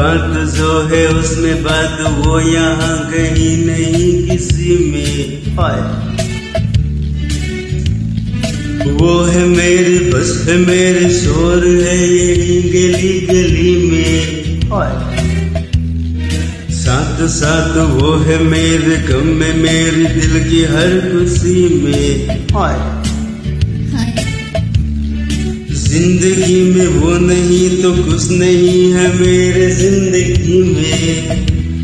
बात जो है उसमें बात वो यहाँ कहीं नहीं किसी में हाय। वो है मेरे बस है मेरे शोर है यही गली गली में हाय। साथ साथ वो है मेरे गम में मेरे दिल की हर खुशी में हाय। जिंदगी में वो नहीं तो कुछ नहीं है मेरे जिंदगी में।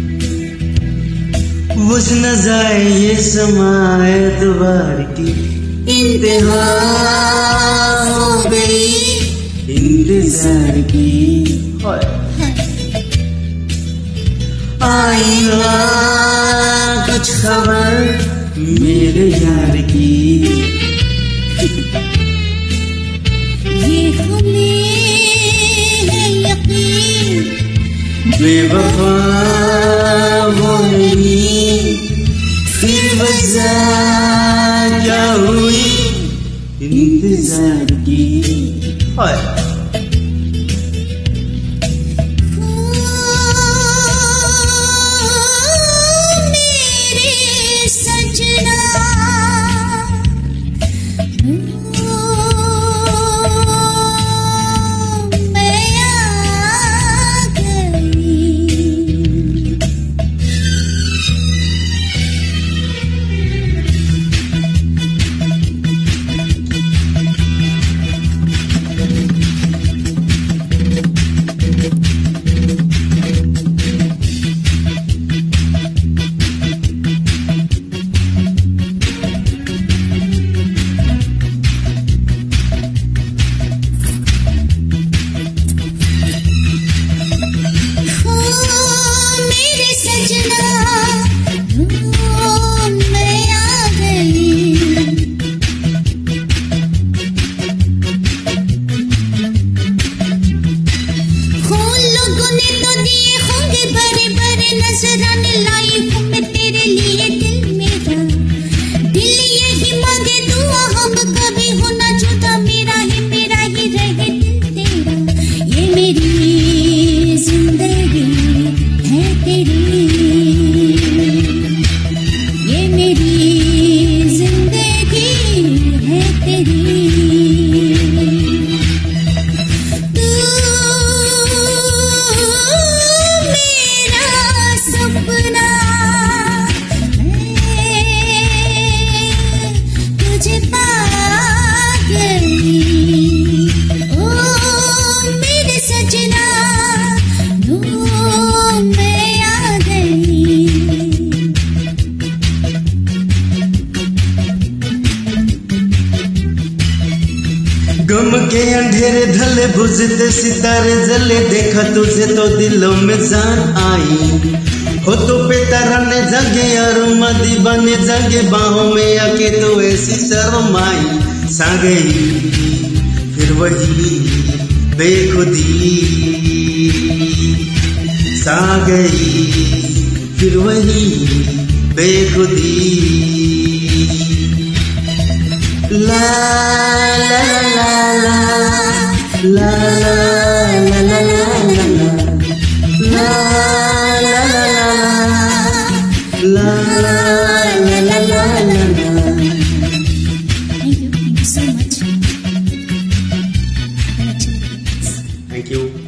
बुझ न जाए ये समा एतबार की इंतहा हो गई इंतजार की आएगा कुछ खबर मेरे यार की। ये हमें है यकीन बेवफा वो नहीं फिर वजह क्या हुई इंतजार की हाय। मेरे सजना नजराने लाई हूँ मैं तेरे लिए दिल मेरा। दिल यही मांगे दुआ हम कभी हो ना जुदा मेरा ही रहे दिल तेरा। ये मेरी जिंदगी है तेरी ये मेरी जिंदगी है तेरी। गम के अंधेरे ढले बुझते सितारे जले देखा तुझे तो दिलों में जान आई। हो तो पे तरने जगे और मदी बने जगे बाहों में आके तो ऐसी शर्म आई। सा गई फिर वही बेखुदी सा गई फिर वही बेखुदी। ला ला ला ला ला ला ला ला ला। Thank you so much. Thank you.